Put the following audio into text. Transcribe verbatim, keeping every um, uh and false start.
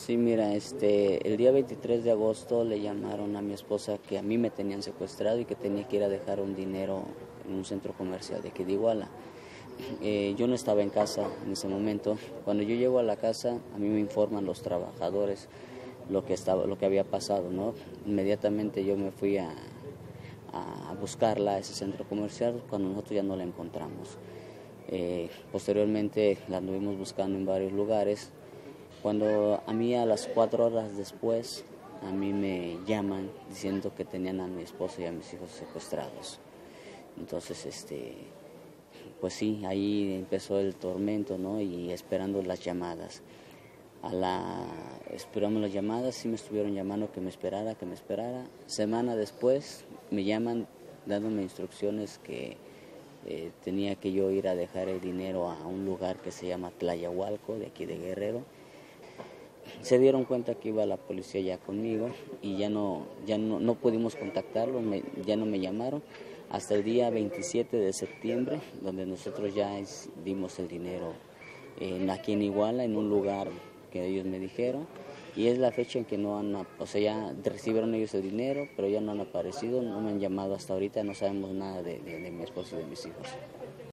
Sí, mira, este, el día veintitrés de agosto le llamaron a mi esposa que a mí me tenían secuestrado y que tenía que ir a dejar un dinero en un centro comercial de aquí de Iguala. Eh, yo no estaba en casa en ese momento. Cuando yo llego a la casa, a mí me informan los trabajadores lo que estaba, lo que había pasado, ¿no? Inmediatamente yo me fui a, a buscarla a ese centro comercial cuando nosotros ya no la encontramos. Eh, posteriormente la anduvimos buscando en varios lugares. Cuando a mí a las cuatro horas después, a mí me llaman diciendo que tenían a mi esposo y a mis hijos secuestrados. Entonces, este, pues sí, ahí empezó el tormento, ¿no? Y esperando las llamadas. A la, esperamos las llamadas, sí me estuvieron llamando que me esperara, que me esperara. Semana después me llaman dándome instrucciones que eh, tenía que yo ir a dejar el dinero a un lugar que se llama Tlayahualco, de aquí de Guerrero. Se dieron cuenta que iba la policía ya conmigo y ya no, ya no, no pudimos contactarlo, me, ya no me llamaron hasta el día veintisiete de septiembre, donde nosotros ya es, dimos el dinero eh, aquí en Iguala, en un lugar que ellos me dijeron, y es la fecha en que no han, o sea, ya recibieron ellos el dinero, pero ya no han aparecido, no me han llamado hasta ahorita, no sabemos nada de, de, de mi esposo y de mis hijos.